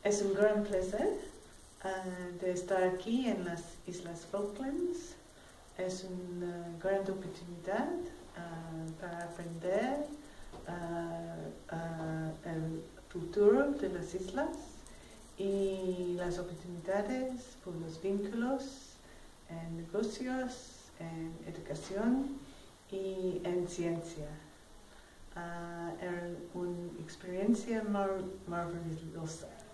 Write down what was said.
Es un gran placer de estar aquí en las Islas Falklands. Es una gran oportunidad para aprender el futuro de las islas y las oportunidades por los vínculos en negocios, en educación y en ciencia. Era una experiencia maravillosa.